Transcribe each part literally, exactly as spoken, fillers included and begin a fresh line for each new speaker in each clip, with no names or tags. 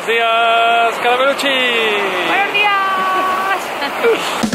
Buenos días, Caramelucci.
Buenos días.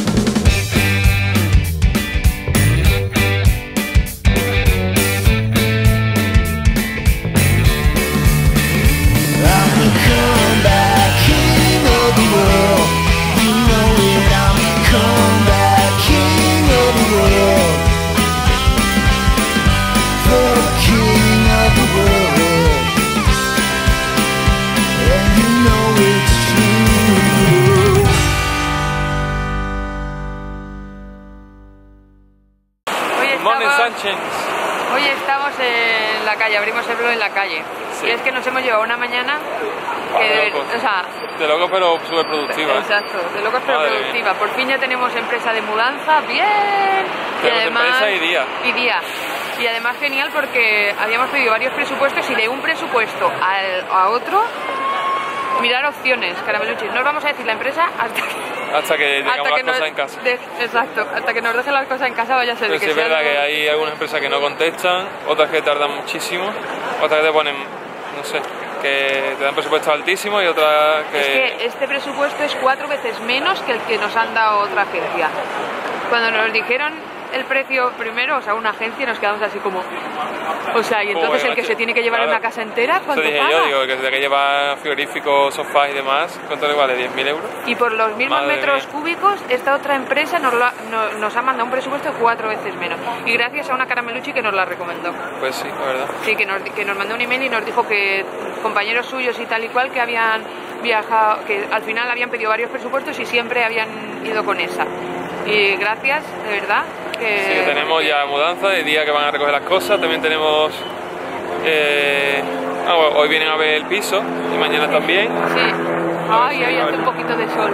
Hoy estamos en la calle, abrimos el blog en la calle. Sí. Y es que nos hemos llevado una mañana que
de,
de,
locos.
O sea,
de loco pero súper productiva.
Exacto, de locos pero Madre productiva. Mía. Por fin ya tenemos empresa de mudanza, bien.
Tenemos y además, empresa y día.
Y día. Y además genial porque habíamos pedido varios presupuestos y de un presupuesto al, a otro mirar opciones, Caramelucci. No os vamos a decir la empresa hasta que...
Hasta que tengamos
hasta que
las cosas
nos,
en casa.
De, exacto, hasta que nos dejen las cosas en casa vaya a ser
Pero
de que
sí es
sea
verdad
algo...
que hay algunas empresas que no contestan, otras que tardan muchísimo, otras que te ponen, no sé, que te dan presupuestos altísimos y otras que...
Es que este presupuesto es cuatro veces menos que el que nos han dado otra agencia. Cuando nos dijeron el precio primero, o sea, una agencia, nos quedamos así como... O sea, y entonces el que se tiene que llevar claro. una casa entera, ¿cuánto
Eso dije
paga?
yo, digo, que se tiene que llevar frigoríficos, sofás y demás, ¿cuánto le vale? ¿diez mil euros?
Y por los mismos Madre metros mía. cúbicos, esta otra empresa nos, lo ha, no, nos ha mandado un presupuesto cuatro veces menos. Y gracias a una Caramelucci que nos la recomendó.
Pues sí, la verdad.
Sí, que nos, que nos mandó un email y nos dijo que compañeros suyos y tal y cual que habían viajado, que al final habían pedido varios presupuestos y siempre habían ido con esa. Y gracias, de verdad. Que,
sí, que tenemos ya mudanza, de día que van a recoger las cosas, también tenemos... Eh, ah, bueno, hoy vienen a ver el piso y mañana también.
Sí. Ay, hoy hace un poquito de sol.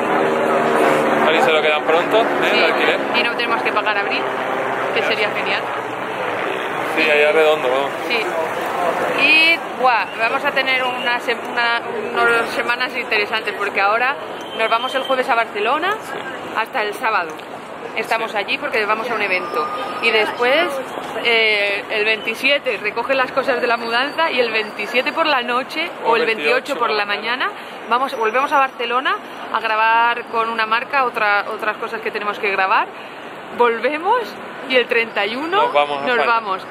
A ver si se lo quedan pronto, ¿eh?
Sí.
El alquiler.
Y no tenemos que pagar abril, que sería genial.
Sí, allá redondo, vamos.
Sí. Y guau, vamos a tener una, una, unas semanas interesantes porque ahora nos vamos el jueves a Barcelona sí. hasta el sábado. Estamos sí. allí porque vamos a un evento y después eh, el veintisiete recoge las cosas de la mudanza y el veintisiete por la noche o, o el veintiocho por la mañana vamos, volvemos a Barcelona a grabar con una marca otra, otras cosas que tenemos que grabar, volvemos y el treinta y uno
nos vamos,
nos vamos.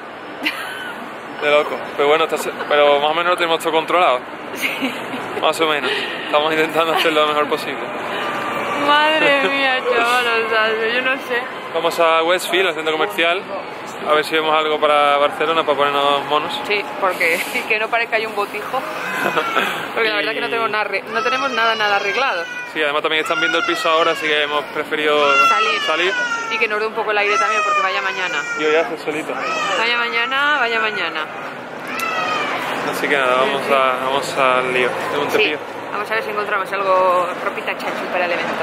De loco, pero bueno, está, pero más o menos lo tenemos todo controlado.
Sí.
Más o menos, estamos intentando hacerlo lo mejor posible.
Madre mía, chaval, o sea, yo no sé.
Vamos a Westfield, al centro comercial, a ver si vemos algo para Barcelona, para ponernos monos.
Sí, porque que no parezca hay un botijo. Porque y... la verdad es que no tenemos, nada, no tenemos nada, nada arreglado.
Sí, además también están viendo el piso ahora, así que hemos preferido
salir.
salir.
Y que nos dé un poco el aire también, porque vaya mañana.
Yo ya estoy solito.
Vaya mañana, vaya mañana.
Así que nada, vamos, a, vamos al lío. Tengo un cepillo.
Sí. Vamos a ver si encontramos algo, ropita chachi para el evento.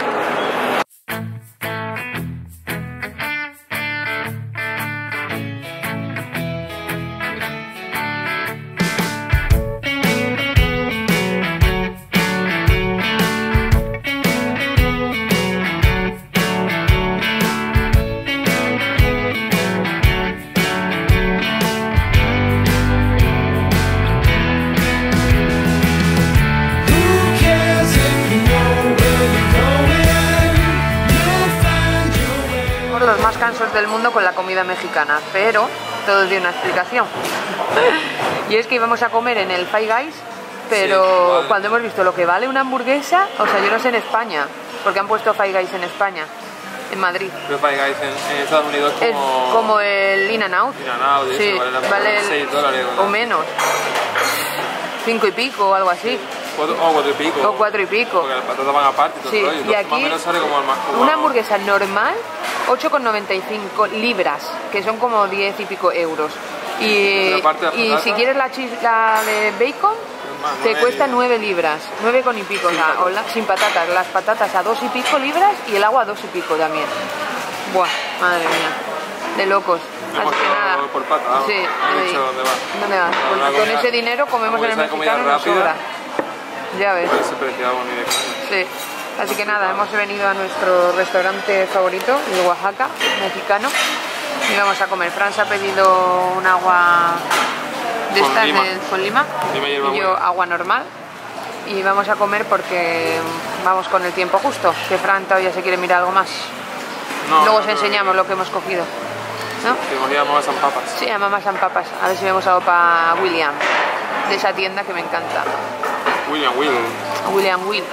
Los más cansos del mundo con la comida mexicana, pero todo tiene una explicación. Y es que íbamos a comer en el Five Guys, pero sí, vale. cuando hemos visto lo que vale una hamburguesa, o sea, yo no sé en España, porque han puesto Five Guys en España, en Madrid.
Pero Five Guys en, en Estados Unidos como...
Es como el In-N-Out.
In-N-Out,
sí,
eso, vale, la
vale
seis dólares.
O menos. Cinco y pico o algo así.
Cuatro, oh, cuatro y pico.
O cuatro y pico.
Porque las patatas van aparte y todo
sí.
el rollo.
Y aquí,
más o menos sale como el más como...
una hamburguesa normal, ocho con noventa y cinco libras, que son como diez y pico euros. Y, y si quieres la, chis, la de bacon, más, te cuesta nueve libras, nueve con y pico, sin, o sea, o la, sin patatas. Las patatas a dos y pico libras y el agua a dos y pico también. Buah, madre mía, de locos.
Así que nada. Por pata, ¿no?
Sí,
ahí. ¿Dónde vas?
¿Dónde vas? Pues con comida, ese dinero comemos en el mexicano y nos sobra. Ya ves.
Ese precio ni de
sí. Así que nada, hemos venido a nuestro restaurante favorito, el Oaxaca, mexicano, y vamos a comer. Fran se ha pedido un agua de estas con lima, de, con lima y yo agua normal. y vamos a comer porque vamos con el tiempo justo, que Fran todavía se quiere mirar algo más. No, Luego no, os enseñamos no, lo que hemos cogido, ¿no?
Que hemos ido a Mamas and Papas.
Sí, a Mamas and Papas, a ver si vemos algo para William, de esa tienda que me encanta.
William Will.
William Will.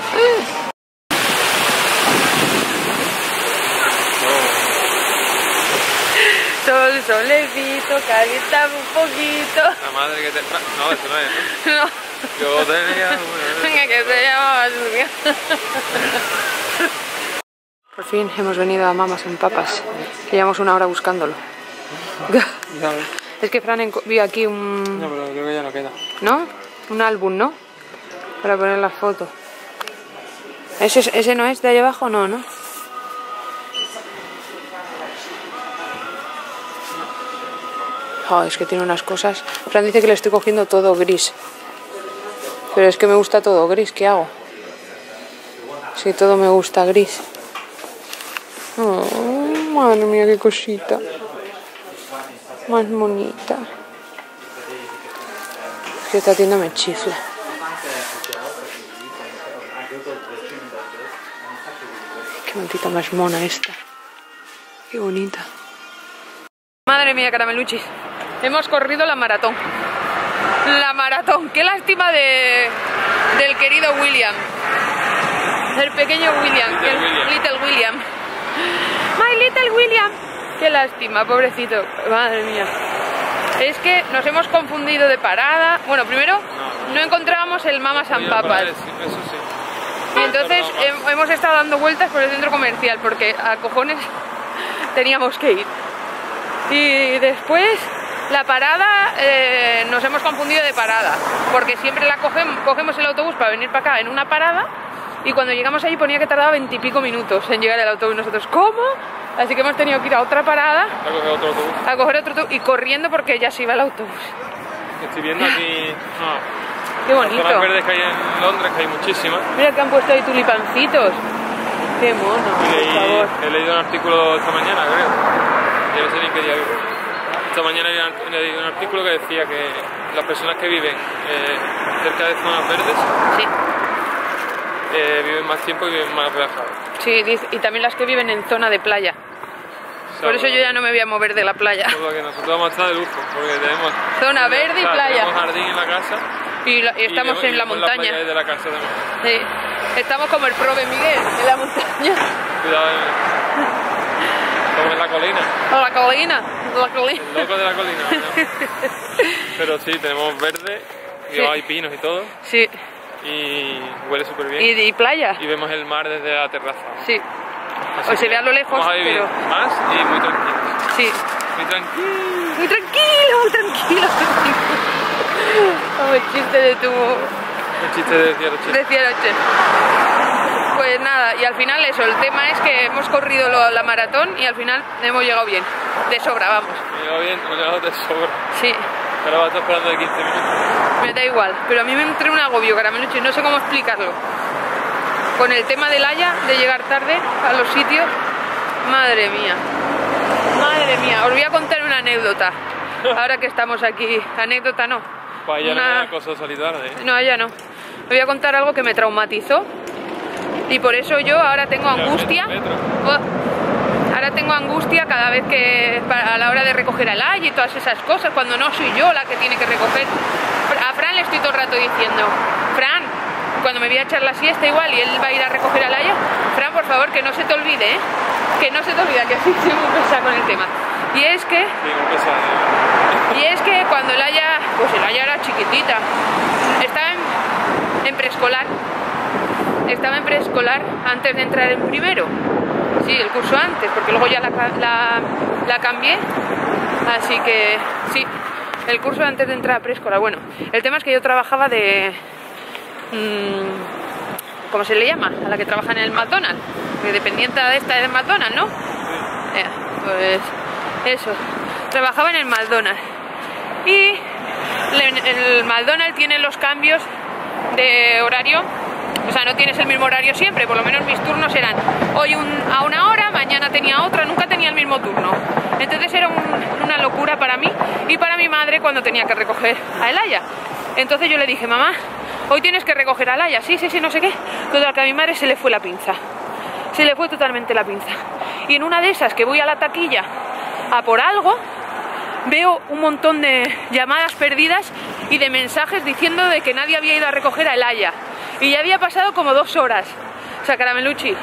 Sol, solecito, calienta un poquito.
La madre que te... No, eso no es, ¿no?
No.
Yo tenía...
Venga, que se llama Lluvia. Por fin hemos venido a Mamas and Papas. Llevamos una hora buscándolo.
Ya ves.
Es que Fran vio aquí un...
No, pero creo que ya no queda.
¿No? Un álbum, ¿no? Para poner la foto. ¿Ese, ese no es de ahí abajo? No, ¿no? Oh, es que tiene unas cosas... Fran dice que le estoy cogiendo todo gris. Pero es que me gusta todo gris, ¿qué hago? Si todo me gusta gris. Oh, madre mía, qué cosita. Más bonita. Es que esta tienda me chifla. Qué mantita más mona esta. Qué bonita. Madre mía, carameluchis. Hemos corrido la maratón. La maratón. Qué lástima de, del querido William. El pequeño William.
Little
el
William.
Little William. My Little William. Qué lástima, pobrecito. Madre mía. Es que nos hemos confundido de parada. Bueno, primero no, no encontrábamos el Mamas and Papas.
Eso sí.
Y entonces he, hemos estado dando vueltas por el centro comercial porque a cojones teníamos que ir. Y después la parada, eh, nos hemos confundido de parada, porque siempre la cogemos, cogemos el autobús para venir para acá en una parada, y cuando llegamos allí ponía que tardaba veintipico minutos en llegar el autobús. Nosotros, ¿cómo? Así que hemos tenido que ir a otra parada
a coger otro autobús,
a coger otro autobús y corriendo porque ya se iba el autobús.
Estoy viendo aquí... No.
Qué bonito.
Las zonas verdes que hay en Londres, que hay muchísimas.
Mira que han puesto ahí tulipancitos. Qué mono,
Leí,
por favor.
he leído un artículo esta mañana, creo. Yo no sé ni qué día vivo. Esta mañana he leído un artículo que decía que las personas que viven eh, cerca de zonas verdes
Sí.
eh, viven más tiempo y viven más relajados.
Sí, dice- y también las que viven en zona de playa.
O sea,
Por eso yo ya no me voy a mover de la playa.
Por lo que nosotros vamos a estar de lujo, porque tenemos...
Zona verde y
o sea,
playa.
Tenemos jardín en la casa.
Y, la- y estamos
y
en la
vemos
montaña.
playa de la casa también.
Sí. Estamos como el Prove Miguel, en la montaña.
Cuidado, eh. Como en la colina.
O la colina. La colina.
El loco de la colina, ¿no? Pero sí, tenemos verde, y
Sí.
hay pinos y todo,
Sí.
y huele súper bien.
Y, y playa.
Y vemos el mar desde la terraza.
Sí.
Así
O se
que
ve a lo lejos,
vamos a vivir
pero...
más y muy tranquilos.
Sí.
Muy tranquilos.
Muy tranquilo, muy tranquilo. Como el chiste de tu...
El chiste de decía Roche.
Decía Roche. Pues nada, y al final eso, el tema es que hemos corrido lo- la maratón y al final hemos llegado bien. De sobra, vamos.
Me llegado bien, me llegado de sobra.
Sí.
Ahora va a estar esperando de quince minutos.
Me da igual, pero a mí me entré un agobio, caramelucho, y no sé cómo explicarlo. Con el tema del Haya, de llegar tarde a los sitios, madre mía, madre mía. Os voy a contar una anécdota, ahora que estamos aquí. Anécdota no.
Para allá
Una-
no era cosa salir tarde, ¿eh?
No, ya no. Me voy a contar algo que me traumatizó y por eso yo ahora tengo angustia.
metro.
Oh, ahora tengo angustia cada vez que a la hora de recoger al Haya y todas esas cosas, cuando no soy yo la que tiene que recoger. A Fran le estoy todo el rato diciendo, Fran, cuando me voy a echar la siesta igual y él va a ir a recoger al Haya, Fran, por favor, que no se te olvide, ¿eh? Que no se te olvide, que así soy muy pesada con el tema. Y es que,
Sí, muy pesado, ¿eh?
y es que cuando el Haya, pues el Haya era chiquitita, estaba en, en preescolar, estaba en preescolar antes de entrar en primero. Sí, el curso antes, porque luego ya la, ca- la, la cambié, así que sí, el curso antes de entrar a preescolar. Bueno, el tema es que yo trabajaba de... mmm, ¿cómo se le llama? A la que trabaja en el McDonald's, de dependiente de esta del McDonald's, ¿no? Eh, pues eso, trabajaba en el McDonald's. Y le- el McDonald's tiene los cambios de horario. O sea, no tienes el mismo horario siempre, por lo menos mis turnos eran hoy un, a una hora, mañana tenía otra, nunca tenía el mismo turno. Entonces era un- una locura para mí y para mi madre cuando tenía que recoger a Elaya. Entonces yo le dije, mamá, hoy tienes que recoger a Laia, sí, sí, sí, no sé qué. Total, que a mi madre se le fue la pinza. Se le fue totalmente la pinza. Y en una de esas que voy a la taquilla a por algo, veo un montón de llamadas perdidas y de mensajes diciendo de que nadie había ido a recoger a Laia. Y ya había pasado como dos horas. O sea, Caramelucci,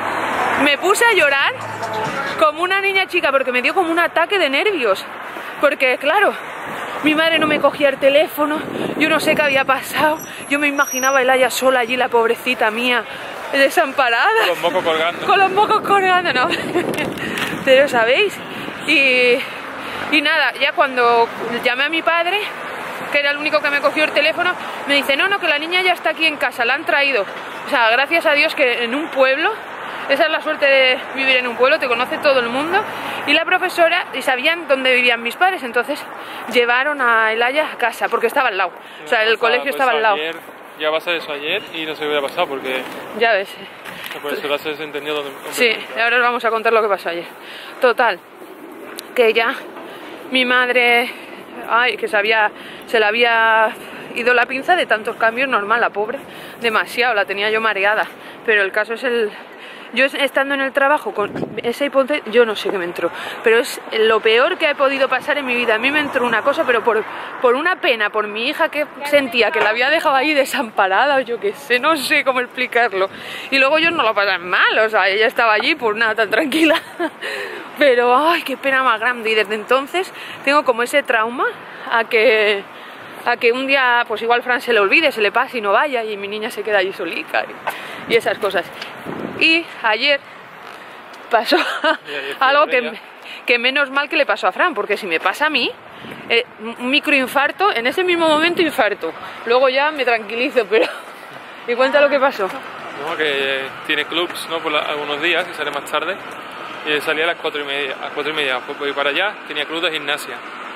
me puse a llorar como una niña chica porque me dio como un ataque de nervios. Porque, claro, mi madre no me cogía el teléfono, yo no sé qué había pasado. Yo me imaginaba a Laia sola allí, la pobrecita mía, desamparada.
Con los mocos colgando.
Con los mocos colgando, ¿no? Pero, ¿sabéis? Y, y nada, ya cuando llamé a mi padre, que era el único que me cogió el teléfono, me dice, no, no, que la niña ya está aquí en casa, la han traído. O sea, gracias a Dios que en un pueblo, esa es la suerte de vivir en un pueblo, te conoce todo el mundo. Y la profesora, y sabían dónde vivían mis padres, entonces llevaron a Laia a casa, porque estaba al lado. O sea, el colegio estaba al lado.
Ayer, ya pasa eso ayer y no se hubiera pasado porque...
Ya ves.
La profesora se desentendió donde...
Sí, y ahora os vamos a contar lo que pasó ayer. Total, que ya mi madre, ay, que se, había, se le había ido la pinza de tantos cambios, normal, la pobre, demasiado, la tenía yo mareada. Pero el caso es el... Yo estando en el trabajo con esa hipoteca, yo no sé qué me entró, pero es lo peor que he podido pasar en mi vida. A mí me entró una cosa, pero por, por una pena, por mi hija, que sentía que la había dejado ahí desamparada, o yo qué sé, no sé cómo explicarlo. Y luego yo no lo pasé mal, o sea, ella estaba allí, pues nada, tan tranquila. Pero, ay, qué pena más grande. Y desde entonces tengo como ese trauma a que... a que un día, pues igual Fran se le olvide, se le pase y no vaya, y mi niña se queda allí solica y, y esas cosas. Y ayer pasó algo que, que menos mal que le pasó a Fran, porque si me pasa a mí, eh, un microinfarto, en ese mismo momento infarto, luego ya me tranquilizo, pero... ¿Y cuenta lo que pasó?
No, que eh, tiene clubs, ¿no? Por la, algunos días, y sale más tarde, y salía a las cuatro y media, a las cuatro y media, pues voy para allá, tenía club de gimnasia.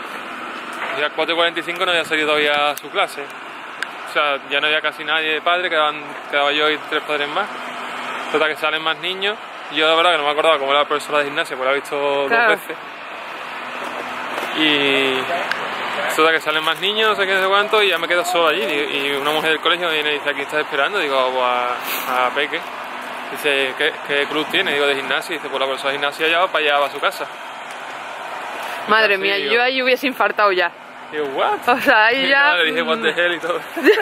Y a las cuatro y cuarenta y cinco no había salido todavía a su clase. O sea, ya no había casi nadie de padre, quedaban, quedaba yo y tres padres más. Total, que salen más niños. Y yo, de verdad, que no me acordaba cómo era la profesora de gimnasia, porque la he visto claro. dos veces. Y... total, que salen más niños, no sé qué, no sé cuánto, y ya me quedo solo allí. Y una mujer del colegio me viene y dice, ¿aquí estás esperando? Digo, pues a, a Peque. Dice, ¿qué, ¿qué club tiene? Digo, de gimnasia. Dice, pues la profesora de gimnasia ya va para allá, va a su casa.
Madre mía, yo ahí hubiese infartado ya.
Digo, ¿what?
O sea, ahí ya...
Le dije, what the hell y todo.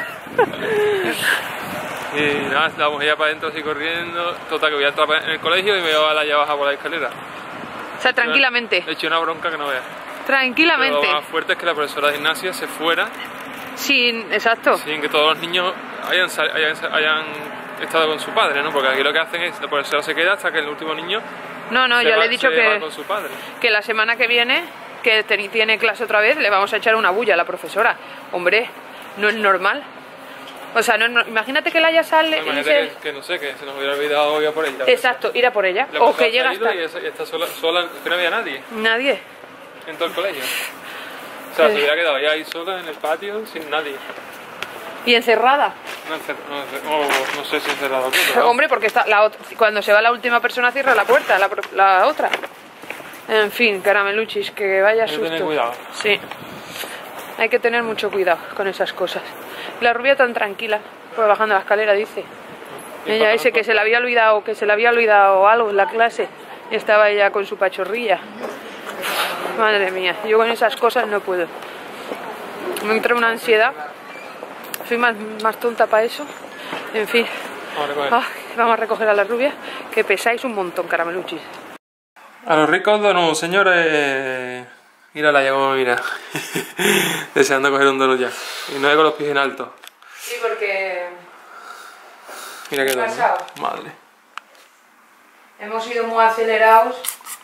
Y nada, estábamos ya para adentro así corriendo. Total, que voy a entrar en el colegio y me voy a la baja por la escalera.
O sea, tranquilamente.
He hecho una bronca que no veas.
Tranquilamente.
Pero lo más fuerte es que la profesora de gimnasia se fuera.
Sin, exacto.
Sin que todos los niños hayan, hayan, hayan estado con su padre, ¿no? Porque aquí lo que hacen es, la profesora se queda hasta que el último niño...
No, no, yo
va,
le he dicho que,
con su padre.
que la semana que viene, que tiene clase otra vez, le vamos a echar una bulla a la profesora. Hombre, no es normal. O sea, no, no, imagínate que Laia sale
no,
y
se... que, que no sé, que se nos hubiera olvidado ir a por ella.
Exacto, ir a por ella. O que llega hasta...
Y está sola, sola, que no había nadie.
Nadie.
En todo el colegio. O sea, sí. Se hubiera quedado ya ahí sola en el patio sin nadie.
¿Y encerrada?
No, encer... no, no, no sé si encerrada o qué. Pero...
Hombre, porque está la otra... cuando se va la última persona cierra la puerta, la, la otra. En fin, Carameluchis, que vaya susto.
Hay que tener cuidado.
Sí. Hay que tener mucho cuidado con esas cosas. La rubia tan tranquila, pues bajando la escalera, dice. Ella dice que se le había olvidado, que se le había olvidado algo en la clase y estaba ella con su pachorrilla. Madre mía, yo con esas cosas no puedo. Me entra una ansiedad. Soy más, más tonta para eso. En fin.
Vamos a,
ah, vamos a recoger a la rubia, que pesáis un montón, Carameluchis.
A los ricos donuts, señores. Mira la llamo, mira. Deseando coger un donut ya. Y no es con los pies en alto.
Sí, porque...
Mira qué donut. Madre.
Hemos ido muy acelerados.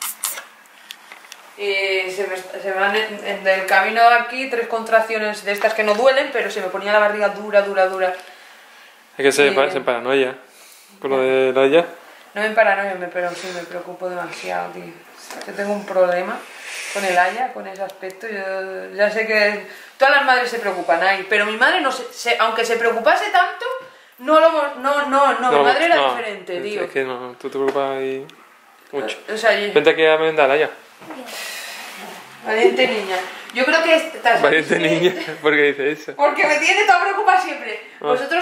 Y se me, se me van en, en el camino de aquí tres contracciones de estas que no duelen, pero se me ponía la barriga dura, dura, dura.
Es que se, y... se paranoia. Con lo de la ya.
No me paranoia, pero sí me preocupo demasiado, tío. Yo tengo un problema con el Laia, con ese aspecto. Yo ya sé que todas las madres se preocupan ahí, pero mi madre, no se, se, aunque se preocupase tanto, no lo no, no, no, no mi madre era no, diferente, tío.
Es que no, tú te preocupas ahí mucho.
O sea, yo...
Vente aquí a merendar, Laia.
Valiente niña. Yo creo que... Estás...
Valiente niña, ¿por qué dice eso?
Porque me tiene toda preocupada siempre. Ah. Vosotros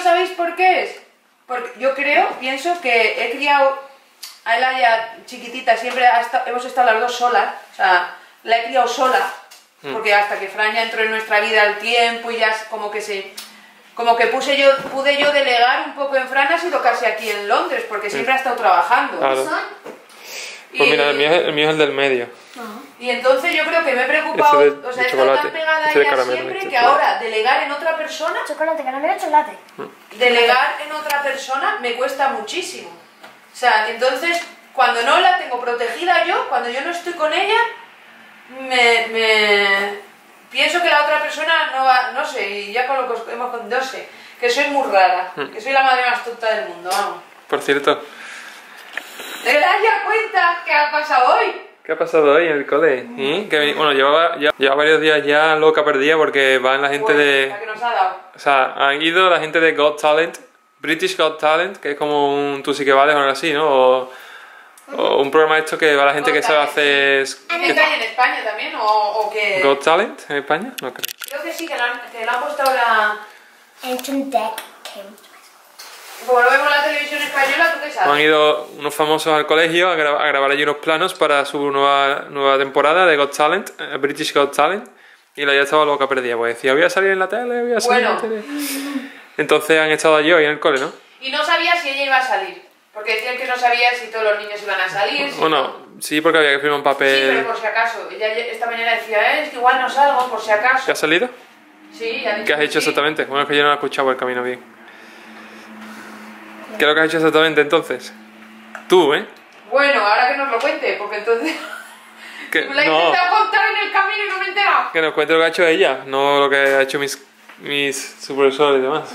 pienso que he criado a Elaya chiquitita, siempre ha estado, hemos estado las dos solas, o sea, la he criado sola, porque hasta que Fran ya entró en nuestra vida al tiempo y ya como que se... Como que puse yo, pude yo delegar un poco en Fran, ha sido casi aquí en Londres, porque siempre ha estado trabajando.
Claro.
Y,
pues mira, el mío, es, el mío es el del medio.
Y entonces yo creo que me he preocupado,
Este de,
o sea,
de
he estado tan
chocolate.
pegada a
Este de
ella
caramelo,
siempre
este
que
chocolate.
ahora delegar en otra persona,
Chocolate, caramelo, chocolate.
delegar en otra persona me cuesta muchísimo. O sea, entonces, cuando no la tengo protegida yo, cuando yo no estoy con ella, me, me pienso que la otra persona no va, no sé, y ya con lo que hemos contado, no sé, que soy muy rara, que soy la madre más tonta del mundo, vamos.
Por cierto,
Elaya, cuenta, ¿qué ha pasado hoy?
¿qué ha pasado hoy en el cole? ¿Y? Que, bueno, llevaba, ya, llevaba varios días ya loca perdida porque van la gente
Bueno,
de...
la que nos ha dado.
O sea, han ido la gente de Got Talent, British Got Talent, que es como un tú sí que vales o algo así, ¿no? O, o un programa esto que va la gente
Got
que sabe
Talent,
hacer...
¿Es que hay en España también o, o que...?
¿Got Talent en España? No creo.
Creo que sí, que lo han, que lo han puesto ahora...
Entering deck came.
Como lo vemos en la televisión española, ¿tú qué sabes?
Han ido unos famosos al colegio a, gra a grabar allí unos planos para su nueva, nueva temporada de Got Talent, eh, British Got Talent, y la ya estaba loca perdida, pues decía, voy a salir en la tele, voy a salir
Bueno.
en la tele. Entonces han estado allí hoy en el cole, ¿no?
Y no sabía si ella iba a salir. Porque decían que no sabía si todos los niños iban a salir. Si
Bueno,
no.
sí, porque había que firmar un
Sí,
papel.
pero por si acaso. Ella esta mañana decía, eh, es que igual no salgo, por si acaso.
¿Qué has salido?
Sí, ya ha dicho
¿Qué has
que
hecho
sí.
exactamente? Bueno, es que yo no he escuchado el camino bien. ¿Qué es lo que has hecho exactamente entonces? Tú, ¿eh?
Bueno, ahora que nos lo cuente, porque entonces...
Que,
Me la he
no,
intentado contar en el camino y no me he enterado.
que nos cuente lo que ha hecho ella, no lo que ha hecho mis, mis supervisores y demás.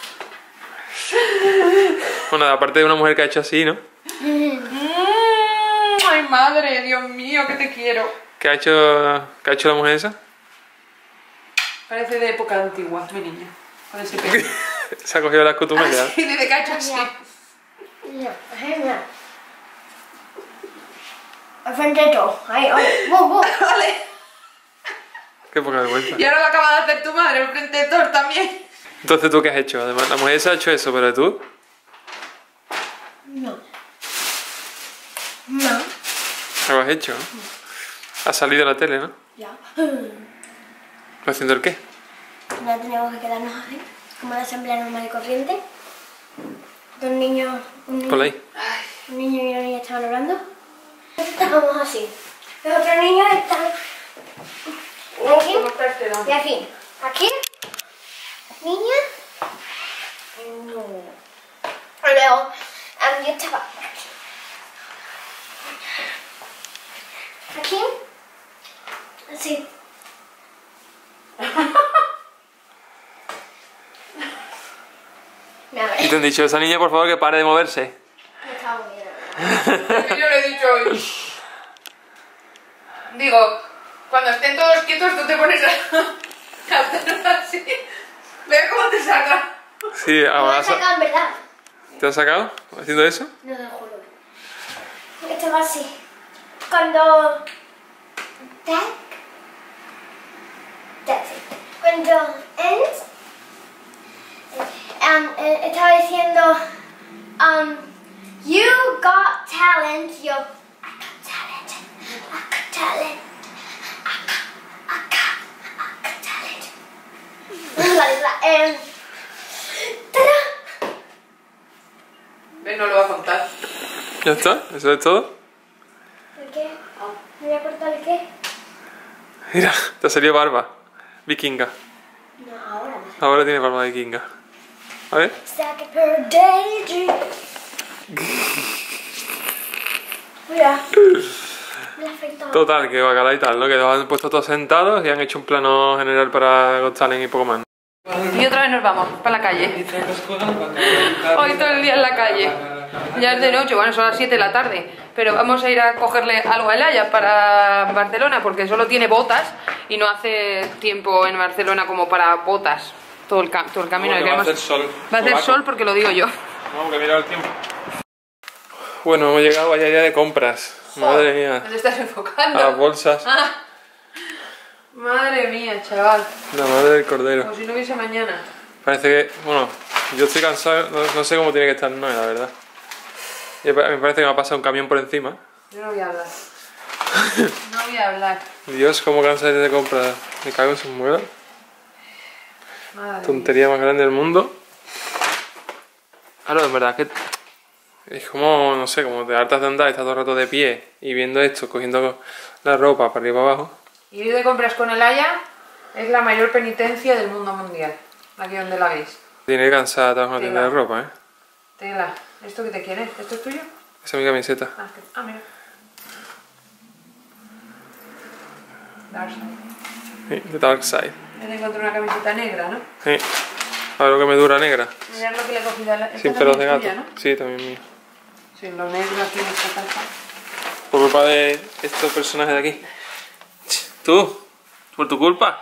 Bueno, aparte de una mujer que ha hecho así, ¿no?
Mm, ay, madre, Dios mío, que te quiero.
¿Qué ha hecho, qué ha hecho la mujer esa?
Parece de época antigua, mi niña. Con ese pelo.
Se ha cogido las costumbres ya.
Así, desde que ha hecho así.
No, no. Al frente de todo. Ahí, ahí. ¡Bum, bum!
Vale.
Qué poca vergüenza.
Y ahora lo acaba de hacer tu madre, enfrente de todos también.
Entonces, ¿tú qué has hecho? Además, la mujer esa ha hecho eso, pero tú,
No. No.
¿qué has hecho? Has salido en la tele, ¿no?
Ya.
¿Haciendo el qué?
No teníamos que quedarnos así, como la asamblea normal y corriente. Dos niños, un niño,
Por ahí.
un niño y una niña estaban hablando. Estábamos así. Los otros niños están aquí y aquí. Aquí, niña. No. Y luego, um, yo estaba aquí. Así. Mira,
Y te han dicho, esa niña, por favor, que pare de moverse.
me estaba moviendo.
Yo le he dicho hoy. Digo, cuando estén todos quietos, tú te pones a, a hacerlo así. Ve cómo te saca.
Sí,
Me
ahora
lo he sacado en verdad.
¿te has sacado haciendo eso?
No te lo juro. Estaba así. Cuando... That... That's it. Cuando ends... Um, eh, estaba diciendo... Um, you got talent. Yo... I got talent. I got talent. I got... I got... I got talent. Vale, vale. Eh, ¡tada!
Ven, no lo va a contar.
¿Ya está? ¿Eso es todo?
¿El qué? ¿Me voy a cortar el qué?
Mira, te ha salido barba. Vikinga.
No, ahora no.
Ahora tiene barba de vikinga. A ver.
Stack it per daydream. Mira. Me ha afectado.
Total, que bacala y tal, ¿no? Que los han puesto todos sentados y han hecho un plano general para Got Talent y poco más.
Y otra vez nos vamos, para la calle. Hoy todo el día en la calle. Ya es de noche, bueno, son las siete de la tarde. Pero vamos a ir a cogerle algo a Elaya para Barcelona, porque solo tiene botas y no hace tiempo en Barcelona como para botas. Todo el, cam todo el camino.
Bueno,
que
va a
queremos-
hacer sol.
Va a hacer
Polaco.
sol porque lo digo yo.
Vamos, que mira el tiempo. Bueno, hemos llegado vaya día de compras. Madre mía.
¿Dónde estás enfocando?
A las bolsas.
Ah. Madre mía, chaval.
La madre del cordero.
Como si no hubiese mañana.
Parece que, bueno, yo estoy cansado, no, no sé cómo tiene que estar Noé, la verdad. Y me parece que me ha pasado un camión por encima.
Yo no voy a hablar. No voy a hablar.
Dios, cómo cansa de comprar. Me cago en sus muelas.
Madre
Tontería más grande del mundo. Claro, en verdad que es como, no sé, como te hartas de andar y estás todo el rato de pie y viendo esto, cogiendo la ropa para arriba y para abajo.
Ir de compras con el Aya es la mayor penitencia del mundo mundial. Aquí donde la veis.
Tiene que cansar trabajar en la tienda de ropa, ¿eh?
Tela. ¿Esto qué te quieres? ¿Esto es tuyo?
Esa es mi camiseta.
Ah, que... ah mira. Dark Side.
Sí, de Dark Side.
Me encontré una camiseta negra, ¿no?
Sí. A ver lo que me dura negra.
Mirad lo que le he cogido a la...
Sin pelos de gato.
Tuya, ¿no?
Sí, también mío.
Sí, lo negro aquí en esta casa.
Por culpa de estos personajes de aquí. Tú, por tu culpa.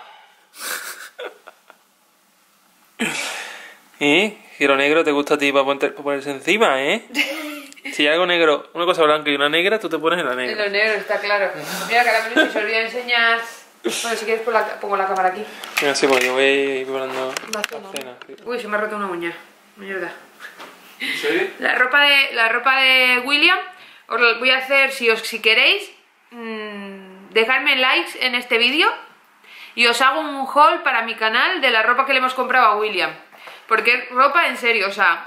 ¿Y? Giro negro, ¿te gusta a ti para ponerse encima, eh? Si hay algo negro, una cosa blanca y una negra, tú te pones en la
En
negra.
lo negro, está claro. Mira, Caramelo, si os olvida enseñar... Bueno, si quieres pongo la, pongo la cámara aquí.
Mira, sí, porque yo voy a ir preparando
La
la
cena.
cena. Sí.
Uy, se me ha roto una uña. Mierda.
¿En serio?
La ropa de, la ropa de William, os la voy a hacer, si, os, si queréis, mmm, dejadme likes en este vídeo y os hago un haul para mi canal de la ropa que le hemos comprado a William. Porque es ropa en serio, o sea,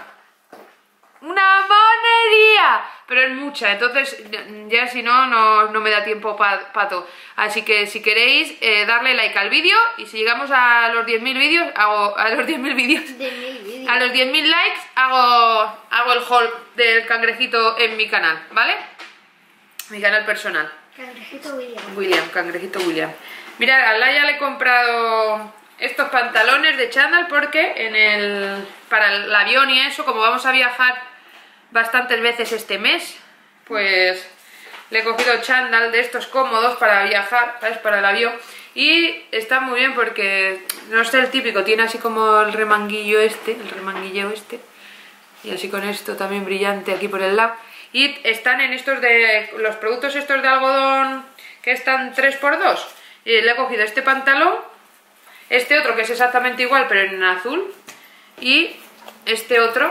una monería, pero es mucha, entonces ya si no, no, no me da tiempo pa, pato. Así que si queréis, eh, darle like al vídeo y si llegamos a los diez mil vídeos, hago a los diez mil vídeos, a los diez mil likes, hago, hago el haul del cangrejito en mi canal, ¿vale? Mi canal personal.
Cangrejito William.
William, cangrejito William. Mirad, a Laia le he comprado estos pantalones de chándal porque en el para el avión y eso, como vamos a viajar bastantes veces este mes, pues le he cogido chándal de estos cómodos para viajar, ¿sabes? Para el avión. Y está muy bien porque no es el típico, tiene así como el remanguillo este, el remanguilleo este. Y así con esto también brillante aquí por el lado. Y están en estos de los productos estos de algodón que están tres por dos. Y le he cogido este pantalón, este otro que es exactamente igual pero en azul, y este otro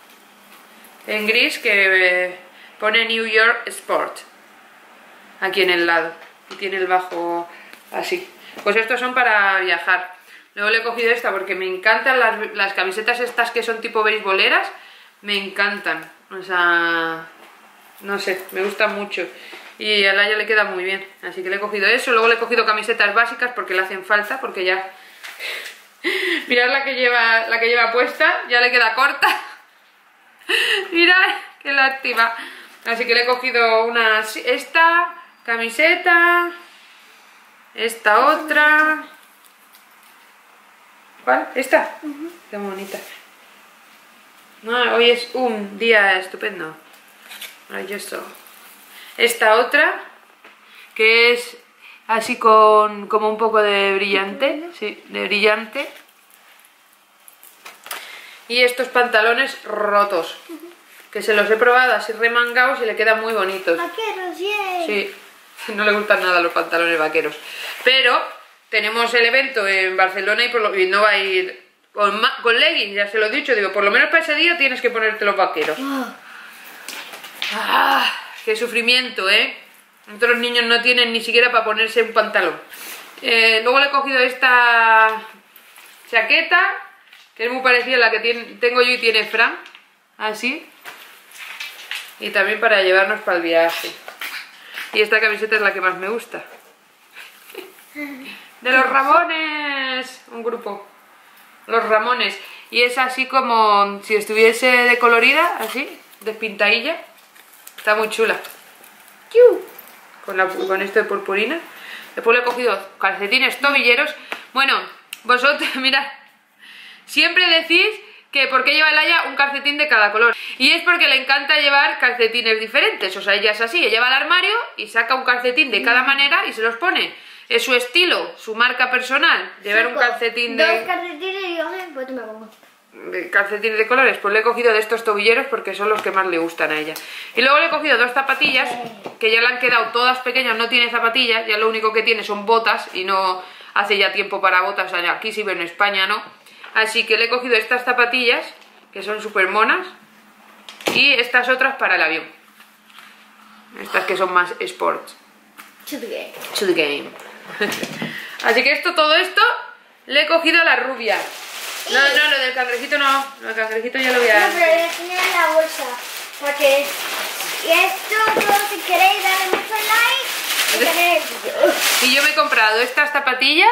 en gris que eh, pone New York Sport aquí en el lado y tiene el bajo así. Pues estos son para viajar. Luego le he cogido esta porque me encantan las, las camisetas estas que son tipo beisboleras, me encantan, o sea, no sé, me gustan mucho. Y a Laia le queda muy bien, así que le he cogido eso. Luego le he cogido camisetas básicas porque le hacen falta, porque ya... Mirad la que lleva, la que lleva puesta, ya le queda corta. Mirad, qué lástima. Así que le he cogido una... esta camiseta, esta otra... ¿Cuál? ¿Esta? Uh-huh. Qué bonita. No, hoy es un día estupendo. Maravilloso. Esta otra, que es así con como un poco de brillante, sí, de brillante. Y estos pantalones rotos, que se los he probado así remangados y le quedan muy bonitos.
Vaqueros, yeah.
Sí, no le gustan nada los pantalones vaqueros. Pero tenemos el evento en Barcelona y, por lo, y no va a ir con, con leggings, ya se lo he dicho, digo, por lo menos para ese día tienes que ponerte los vaqueros. Oh. Ah, qué sufrimiento, ¿eh? Otros niños no tienen ni siquiera para ponerse un pantalón. Eh, luego le he cogido esta chaqueta, que es muy parecida a la que tiene, tengo yo y tiene Fran, así. Y también para llevarnos para el viaje. Y esta camiseta es la que más me gusta. De los Ramones, un grupo. Los Ramones. Y es así como si estuviese decolorida, así, despintadilla. Está muy chula. Con, la, con esto de purpurina. Después le he cogido calcetines tobilleros. Bueno, vosotros, mirad. Siempre decís que por qué lleva Laia un calcetín de cada color. Y es porque le encanta llevar calcetines diferentes. O sea, ella es así. Ella va al armario y saca un calcetín de cada manera y se los pone. Es su estilo, su marca personal. Llevar un calcetín de...
Dos calcetines y yo, pues tú me pongo.
Calcetines de colores, pues le he cogido de estos tobilleros porque son los que más le gustan a ella. Y luego le he cogido dos zapatillas que ya le han quedado todas pequeñas, no tiene zapatillas, ya lo único que tiene son botas y no hace ya tiempo para botas, aquí sí, pero en España no. Así que le he cogido estas zapatillas que son súper monas Y estas otras para el avión. Estas que son más sports.
To the game.
To the game. Así que esto, todo esto, le he cogido a la rubia. No, no, lo del cangrejito no. Lo del cangrejito ya lo voy a...
No, pero ya tiene la bolsa. Para que... Y esto, todo, si queréis darle mucho like y tener el vídeo.
Y yo me he comprado estas zapatillas,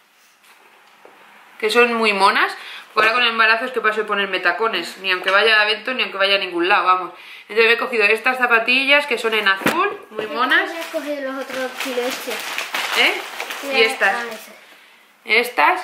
que son muy monas. Ahora con el embarazo es que paso de ponerme tacones, ni aunque vaya a evento ni aunque vaya a ningún lado, vamos. Entonces me he cogido estas zapatillas que son en azul, muy monas.
He cogido los otros kilos este.
¿Eh? Y estas.
Ah, ese.
Estas,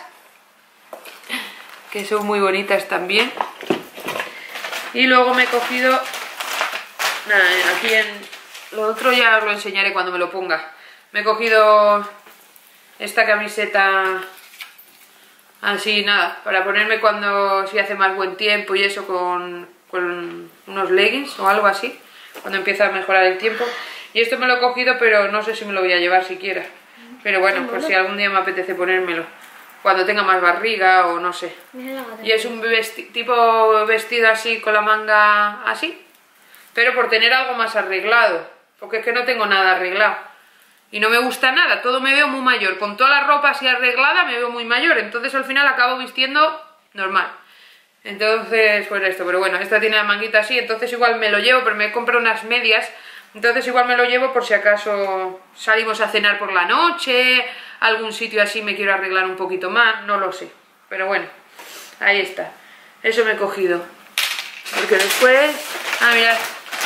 que son muy bonitas también. Y luego me he cogido, nada, aquí en lo otro ya os lo enseñaré cuando me lo ponga. Me he cogido esta camiseta así, nada, para ponerme cuando si hace más buen tiempo y eso, con, con unos leggings o algo así, cuando empieza a mejorar el tiempo. Y esto me lo he cogido, pero no sé si me lo voy a llevar siquiera. Pero bueno, por si algún día me apetece ponérmelo, cuando tenga más barriga o no sé. Y es un vesti tipo vestido así, con la manga así, pero por tener algo más arreglado, porque es que no tengo nada arreglado. Y no me gusta nada, todo me veo muy mayor. Con toda la ropa así arreglada me veo muy mayor, entonces al final acabo vistiendo normal. Entonces, pues esto, pero bueno, esta tiene la manguita así, entonces igual me lo llevo, pero me compro unas medias. Entonces igual me lo llevo por si acaso salimos a cenar por la noche, algún sitio así me quiero arreglar un poquito más, no lo sé. Pero bueno, ahí está. Eso me he cogido. Porque después... Ah, mirad.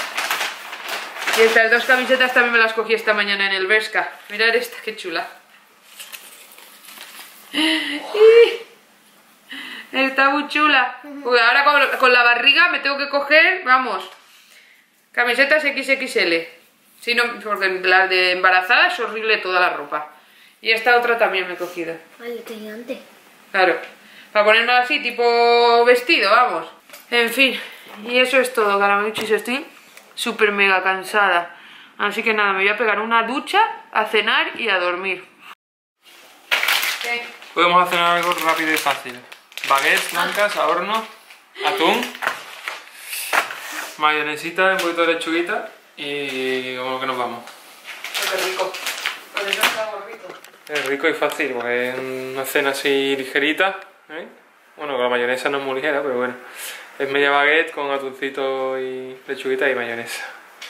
Y estas dos camisetas también me las cogí esta mañana en el Bershka. Mirad esta, qué chula. Está muy chula. Uy, ahora con, con la barriga me tengo que coger, vamos... Camisetas equis equis ele, si no, porque las de embarazada es horrible toda la ropa. Y esta otra también me he cogido.
Ay, qué gigante.
Claro, para ponerme así, tipo vestido, vamos. En fin, y eso es todo, carameluchis, estoy súper mega cansada. Así que nada, me voy a pegar una ducha, a cenar y a dormir. ¿Qué?
Podemos hacer algo rápido y fácil. Baguettes blancas a horno, atún, mayonesita, un poquito de lechuguita y como que nos vamos.
Qué rico. Con eso está muy rico.
Es rico y fácil porque es una cena así ligerita, ¿eh? Bueno, con la mayonesa no es muy ligera, pero bueno. Es media baguette con atuncito y lechuguita y mayonesa.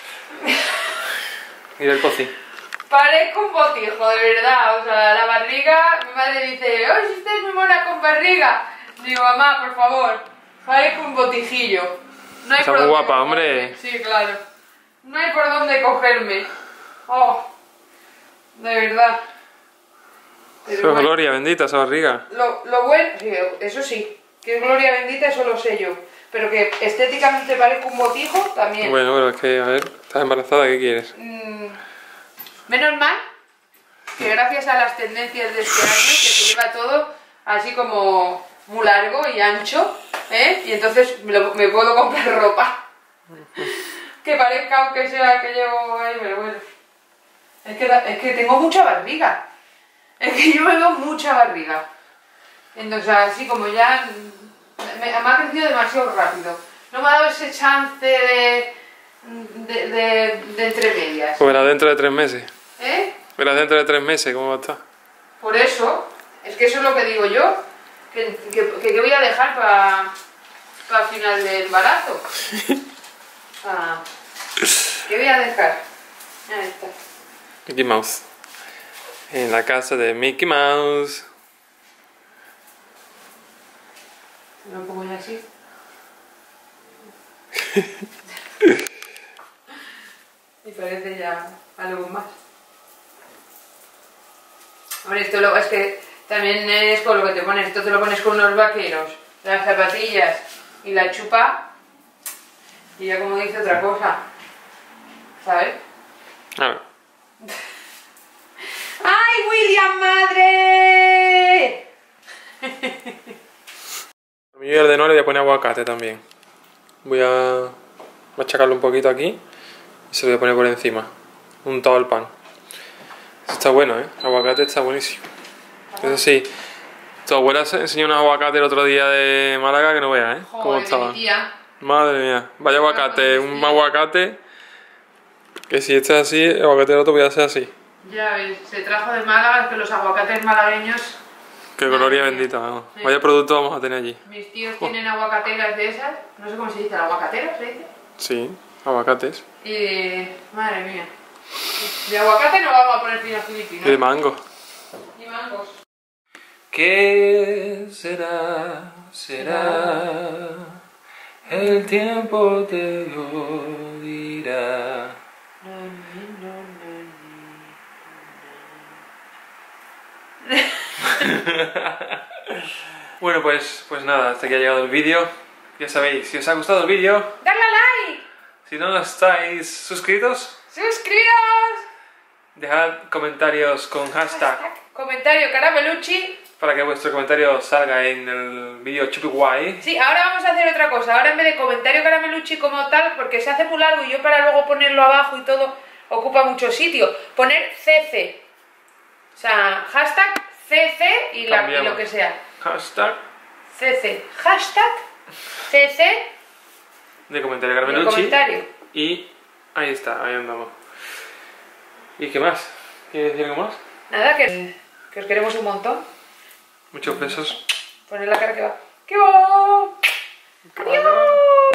Y del cocido.
Parezco un botijo, de verdad. O sea, la barriga, mi madre dice, ¡oh, si usted es muy mona con barriga! Digo, mamá, por favor, parezco un botijillo. No hay
Está
por
muy
dónde
guapa,
cogerme.
hombre.
Sí, claro. No hay por dónde cogerme. Oh, de verdad. Pero
Eso es
bueno,
gloria bendita, esa barriga.
Lo, lo bueno, sí, eso sí, que es gloria bendita, eso lo sé yo. Pero que estéticamente parezco un botijo, también.
Bueno, pero es que, a ver, estás embarazada, ¿qué quieres?
Mm, menos mal que gracias a las tendencias de este año, que se lleva todo así como muy largo y ancho, ¿eh? Y entonces me, lo, me puedo comprar ropa. Que parezca aunque sea que llevo ahí, pero bueno. Es que, es que tengo mucha barriga. Es que yo me veo mucha barriga. Entonces así como ya... Me, me ha crecido demasiado rápido. No me ha dado ese chance de... de, de, de entre medias.
Pues verás dentro de tres meses.
¿Eh?
Verás dentro de tres meses cómo va a estar.
Por eso, es que eso es lo que digo yo. Que, que, que, que voy a dejar para pa final del embarazo. Ah, ¿qué voy a dejar? Ahí está.
Mickey Mouse. En la casa de Mickey Mouse.
Lo pongo ya así. Y parece ya algo más. Hombre, esto lo, es que también es con lo que te pones. Esto te lo pones con unos vaqueros, las zapatillas y la chupa. Y ya como dice otra cosa. ¿Sabes?
A ver.
¡Ay, William, madre!
A mí el de no le voy a poner aguacate también. Voy a machacarlo un poquito aquí y se lo voy a poner por encima, untado al pan. Esto está bueno, ¿eh? El aguacate está buenísimo. Eso sí, tu abuela se enseñó un aguacate el otro día de Málaga que no veas, ¿eh?
Joder,
Cómo
mi
estaba.
tía.
Madre mía, vaya aguacate, un aguacate. Que si este es así, el aguacate del otro voy a ser así.
Ya ves, se trajo de Málaga, que los aguacates malagueños...
Qué gloria bendita, vamos.
Sí.
Vaya producto vamos a tener allí.
Mis tíos tienen aguacateras de esas, no sé cómo se dice, ¿aguacateras se dice?
Sí, aguacates.
Y... madre mía. De aguacate no vamos a poner fino filipino.
Y de mango.
Y mangos.
¿Qué será? Será. El tiempo te lo dirá. Bueno, pues, pues nada, hasta aquí ha llegado el vídeo. Ya sabéis, si os ha gustado el vídeo,
¡Darle a like!
si no estáis suscritos,
¡Suscribíos!
dejad comentarios con hashtag
Comentario Caramelucci.
para que vuestro comentario salga en el vídeo chupi guay.
Sí, ahora vamos a hacer otra cosa. Ahora en vez de comentario Caramelucci como tal, porque se hace muy largo y yo para luego ponerlo abajo y todo ocupa mucho sitio, poner C C. O sea, hashtag C C y, la, y lo que sea.
Hashtag
C C. Hashtag C C
de comentario
y el
Caramelucci.
comentario.
Y ahí está, ahí andamos. ¿Y qué más? ¿Quieres decir algo más?
Nada, que, que os queremos un montón.
Muchos besos.
Poner la cara que va. ¡Qué va! ¡Adiós!